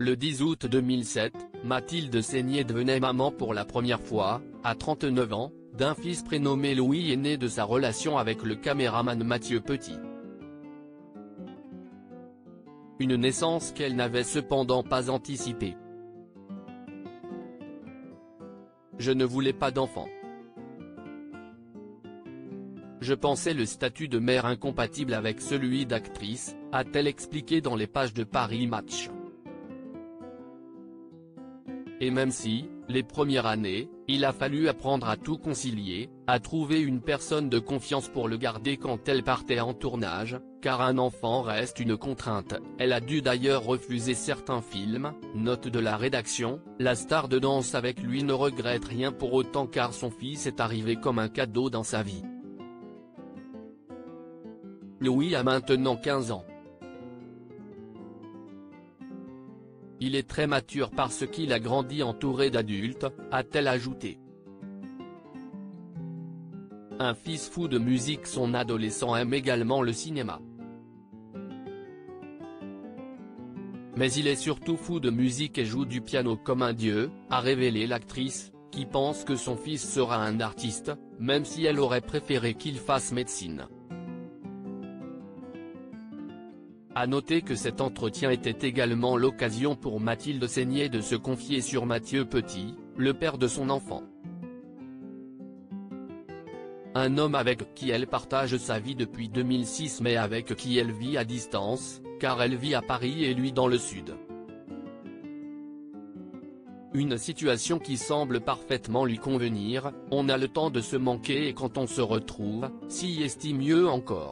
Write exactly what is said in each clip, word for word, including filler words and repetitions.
Le dix août deux mille sept, Mathilde Seigné devenait maman pour la première fois, à trente-neuf ans, d'un fils prénommé Louis et né de sa relation avec le caméraman Mathieu Petit. Une naissance qu'elle n'avait cependant pas anticipée. Je ne voulais pas d'enfant. Je pensais le statut de mère incompatible avec celui d'actrice, a-t-elle expliqué dans les pages de Paris Match. Et même si, les premières années, il a fallu apprendre à tout concilier, à trouver une personne de confiance pour le garder quand elle partait en tournage, car un enfant reste une contrainte, elle a dû d'ailleurs refuser certains films, note de la rédaction, la star de Danse avec lui ne regrette rien pour autant car son fils est arrivé comme un cadeau dans sa vie. Louis a maintenant quinze ans. Il est très mature parce qu'il a grandi entouré d'adultes, a-t-elle ajouté. Un fils fou de musique, son adolescent aime également le cinéma. Mais il est surtout fou de musique et joue du piano comme un dieu, a révélé l'actrice, qui pense que son fils sera un artiste, même si elle aurait préféré qu'il fasse médecine. A noter que cet entretien était également l'occasion pour Mathilde Seigné de se confier sur Mathieu Petit, le père de son enfant. Un homme avec qui elle partage sa vie depuis deux mille six mais avec qui elle vit à distance, car elle vit à Paris et lui dans le sud. Une situation qui semble parfaitement lui convenir, on a le temps de se manquer et quand on se retrouve, s'y estime mieux encore.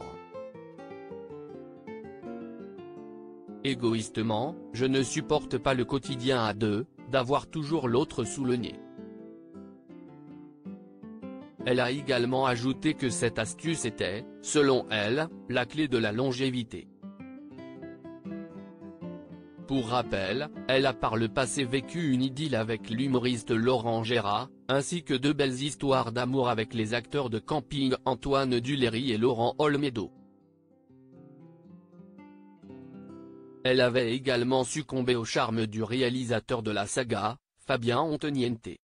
Égoïstement, je ne supporte pas le quotidien à deux, d'avoir toujours l'autre sous le nez. Elle a également ajouté que cette astuce était, selon elle, la clé de la longévité. Pour rappel, elle a par le passé vécu une idylle avec l'humoriste Laurent Gérard, ainsi que deux belles histoires d'amour avec les acteurs de camping Antoine Duléry et Laurent Olmedo. Elle avait également succombé au charme du réalisateur de la saga, Fabien Antoniente.